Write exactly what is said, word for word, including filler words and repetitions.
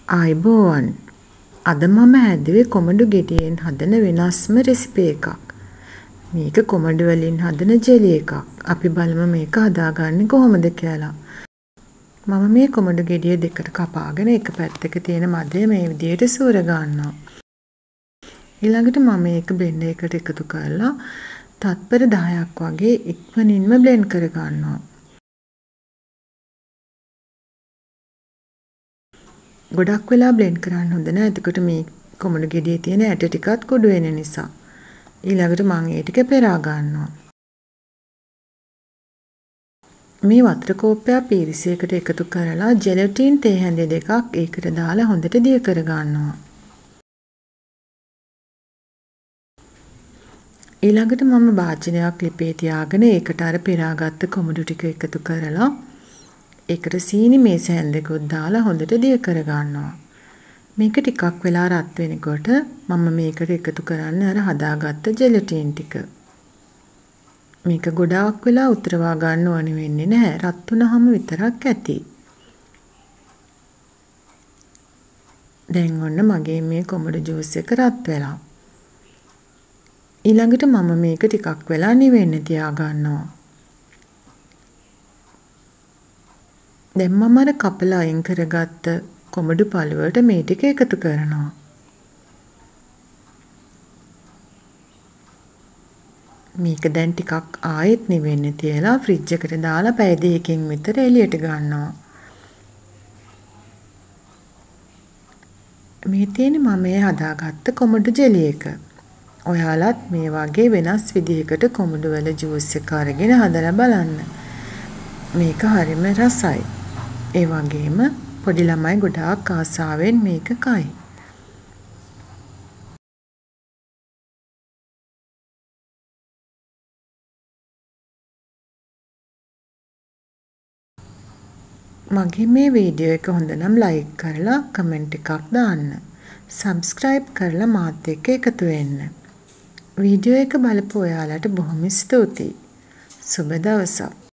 ආයිබෝවන්. අද මම හැදුවේ කොමඩු ගෙඩියෙන් හදන වෙනස්ම රෙසිපි එකක්. මේක කොමඩු වලින් හදන ජෙලි එකක්. අපි බලමු මේක හදාගන්නේ කොහොමද කියලා. මම මේ කොමඩු ගෙඩිය දෙකට කපාගෙන එක පැත්තක තියෙන මදය මේ විදිහට සූර ගන්නවා. ඊළඟට මම මේක බ්ලෙන්ඩර් එකට එකතු කරලා තත්පර දහයක් වගේ ඉක්මනින්ම බ්ලෙන්ඩ් කර ගන්නවා. ගොඩක් වෙලා බ්ලෙන්ඩ් කරන්න හොඳ නැහැ. එතකොට මේ කොමඩු ගෙඩියේ තියෙන ඇට ටිකත් කුඩු වෙන නිසා. ඊළඟට මම ඒ ටික පෙරා ගන්නවා. මේ වතුර කෝප්පයක් පීරිසියකට එකතු කරලා ජෙලටින් තේ හැඳි දෙකක් ඒකට දාලා හොඳට දිය කර ගන්නවා. ඊළඟට මම භාජනයක් ලිපේ තියාගෙන ඒකට අර පෙරාගත්ත කොමඩු ටික එකතු කරලා ඒකට සීනි මේස හැන්දකුත් දාලා හොඳට දිය කර ගන්නවා. මේක ටිකක් වෙලා රත් වෙනකොට මම මේකට එකතු කරන්න අර හදාගත්ත ජෙලටින් ටික. මේක ගොඩාක් වෙලා උතරවා ගන්න ඕනේ වෙන්නේ නැහැ. රත් වුණාම විතරක් ඇති. දැන් ඔන්න මගේ මේ කොමඩු ජූස් එක රත් වෙලා. ඊළඟට මම මේක ටිකක් වෙලා නිවෙන්න තියා ගන්නවා. දැන් මම අර කපලා අයින් කරගත්ත කොමඩු පළුවට මේ ටික එකතු කරනවා. මේක දැන් ටිකක් ආයෙත් නිවෙන්න තියලා ෆ්‍රිජ් එකට දාලා පැය දෙකකින් විතර එළියට ගන්නවා. මේ තියෙන්නේ මම මේ හදාගත්ත කොමඩු ජෙලි එක. ඔයාලත් මේ වගේ වෙනස් විදිහකට කොමඩු වල ජූස් එක අරගෙන හදලා බලන්න. මේක හරිම රසයි. ඒ වගේම පොඩි ළමයි ගොඩාක් ආසාවෙන් මේක කයි. මගේ මේ වීඩියෝ එක හොඳ නම් ලයික් කරලා කමෙන්ට් එකක් දාන්න. සබ්ස්ක්‍රයිබ් කරලා මාත් එක්ක එකතු වෙන්න. වීඩියෝ එක බලපු ඔයාලට බොහොම ස්තුතියි. සුබ දවසක්.